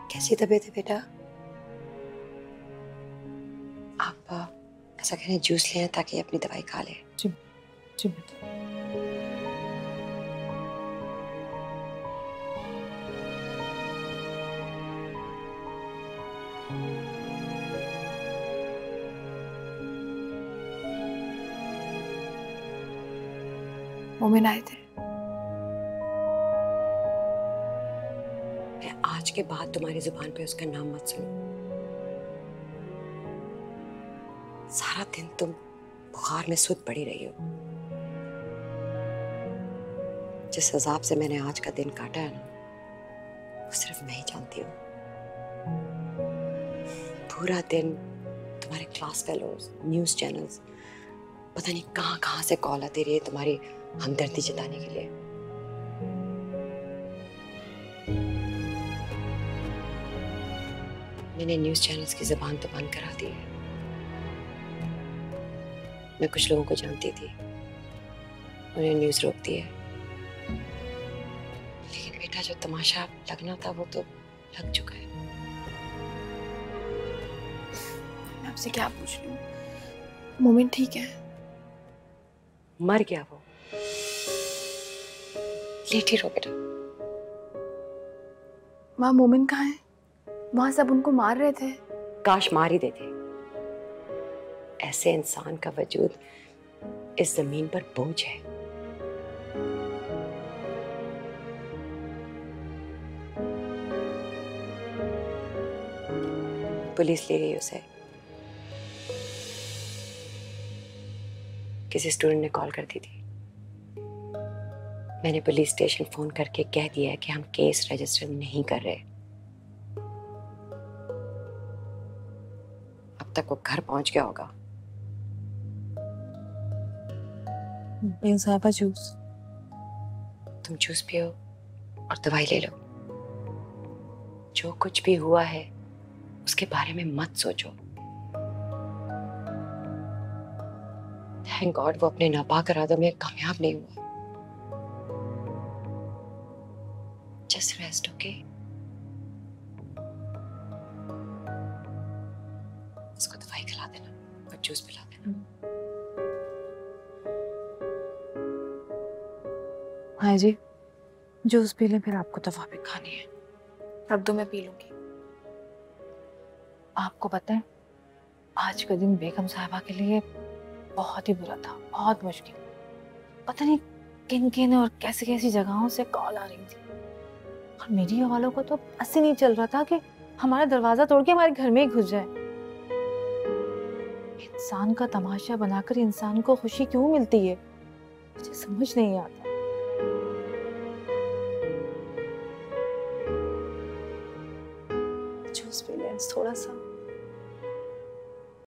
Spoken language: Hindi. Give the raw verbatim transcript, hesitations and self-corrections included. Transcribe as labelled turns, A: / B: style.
A: कैसी तबीयत है बेटा? आप आ, ऐसा करें जूस लें ताकि अपनी दवाई खा लें।
B: जी जी बेटा। मोमिन आए थे।
A: मैं आज के बाद तुम्हारी जुबान पे उसका नाम मत सुनो। सारा दिन तुम बुखार में सुध पड़ी रही हो। जिस हिसाब से मैंने आज का दिन काटा है ना, वो सिर्फ मैं ही जानती हूँ। पूरा दिन तुम्हारे क्लास फेलोज, न्यूज़ चैनल्स, पता नहीं कहाँ कहाँ से कॉल आती रही है तुम्हारी हमदर्दी जताने के लिए। मैंने न्यूज़ चैनल्स की जुबान तो बंद करा दी है। मैं कुछ लोगों को जानती थी, उन्हें न्यूज़ रोक दी है। लेकिन बेटा जो तमाशा लगना था वो तो लग चुका है।
B: मैं आपसे क्या पूछ रही हूँ? मोमिन ठीक है?
A: मर गया वो। लेटी रहो बेटा।
B: माँ, मोमिन कहाँ है? वहां सब उनको मार रहे थे।
A: काश मार ही देते। ऐसे इंसान का वजूद इस जमीन पर बोझ है। पुलिस ले गई उसे। किसी स्टूडेंट ने कॉल कर दी थी। मैंने पुलिस स्टेशन फोन करके कह दिया है कि हम केस रजिस्टर नहीं कर रहे। अब तक वो घर पहुंच गया होगा।
B: बेसाबा जूस।
A: तुम जूस पियो और दवाई ले लो। जो कुछ भी हुआ है उसके बारे में मत सोचो। थैंक गॉड वो अपने नापाक इरादों में कामयाब नहीं हुआ। Just rest, okay? उसको दवाई खिला देना और जूस पिला देना।
B: हाँ जी, जूस पी लें, फिर आपको दवा भी खानी है। रख दो, मैं पी लूंगी। आपको पता है, आज का दिन बेगम साहिबा के लिए बहुत ही बुरा था, बहुत मुश्किल। पता नहीं किन किन और कैसी कैसी जगहों से कॉल आ रही थी, और मीडिया वालों को तो ऐसे नहीं चल रहा था कि हमारा दरवाजा तोड़ के हमारे घर में ही घुस जाए। इंसान का तमाशा बनाकर इंसान को खुशी क्यों मिलती है, मुझे समझ नहीं आता। जूस पी लें थोड़ा सा।